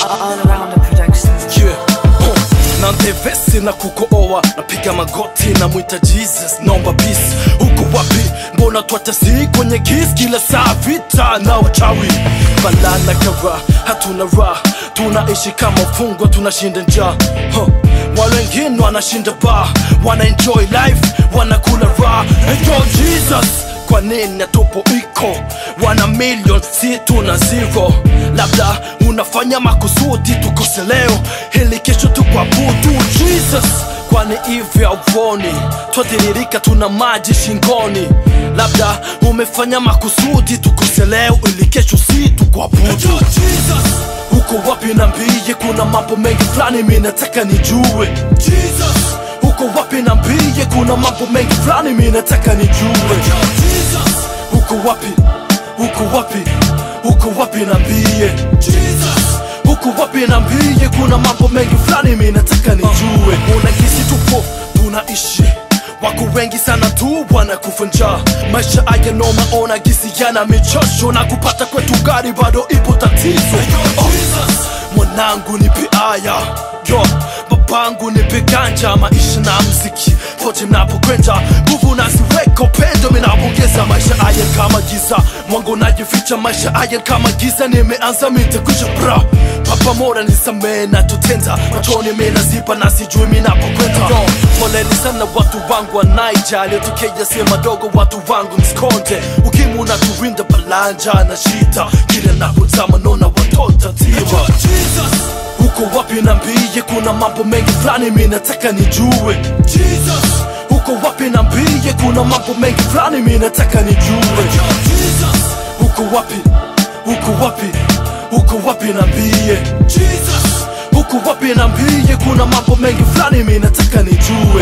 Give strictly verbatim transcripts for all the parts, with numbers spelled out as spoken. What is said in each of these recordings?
Nantevesi na kukooa, napiga magoti na mwita Jesus, naomba peace. Uko wapi? Mbona twatasi kwenye giz kila saa, vita na uchawi, balana kara, hatuna raha, tunaishi kama fungwa, tunashinda njaa. huh. Wale wengine wanashinda bar, wana enjoy life, wanakula raha. Enjoy Jesus, kwa nini atupo iko? Wana million, si tuna zero. Labda unafanya makusudi tukose leo, hili kesho tukwabudu Jesus. Kwani hivi hauvoni? Twatiririka tuna maji shingoni. Labda umefanya makusudi tukose leo, ili kesho si tukwabudu Jesus. Uko wapi niambie, kuna mambo mengi flani mimi nataka nijue Jesus. Uko wapi niambie, kuna mambo mengi flani mimi nataka nijue Jesus. Uko wapi? Uko wapi? Uko wapi niambie Jesus. Uko wapi niambie, kuna mambo mengi flani mimi nataka nijue. Unahisi tupo tunaishi, wako wengi sana tu wanakufa njaa. Maisha haya noma, ona gisi yana michosho, na kupata kwetu gari bado ipo tatizo. oh. Mwanangu nipe aya, yo babangu nipe ganja, maisha na mziki pote mnapokwenda, nguvu nasiweka upendo minabongeza. Maisha haya kama giza, mwangu najificha. Maisha haya kama giza, nimeanza mitakwisha bra. Papa mora nisamee na tutenda, machoni minazipa na sijui minapokwenda. Poleni sana watu wangu wa Nigeria, tukija sema dogo watu wangu mskonde. Ukimu na tuwinda balanja na shita, kile napotama nona watoto tima Jesus. Uko wapi niambie, kuna mambo mengi flani mimi nataka nijue Jesus. Uko wapi niambie, kuna mambo mengi flani mimi nataka nijue Jesus. Uko wapi? Uko wapi? Uko wapi niambie Jesus. Uko wapi niambie, kuna mambo mengi flani mimi nataka nijue.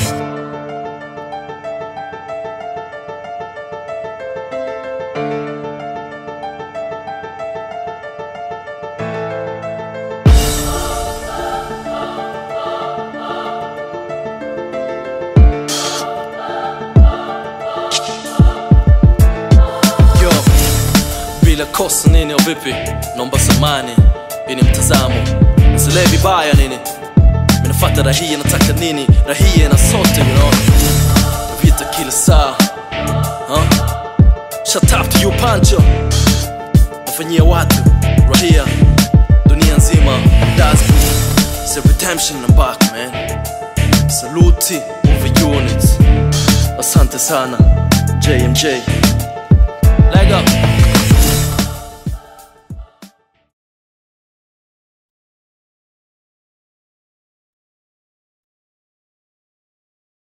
Bila kosa nini au vipi? Nomba samani, ini mtazamo Zile vibaya nini? Minafata rahia, nataka nini? Rahia na sote, you know vita kila saa, huh? Shut up to you pancho, nafanyia watu rahia dunia nzima. Medaz-B, it's a redemption, I'm back man. Saluti over units, asante sana J M J. Leg up.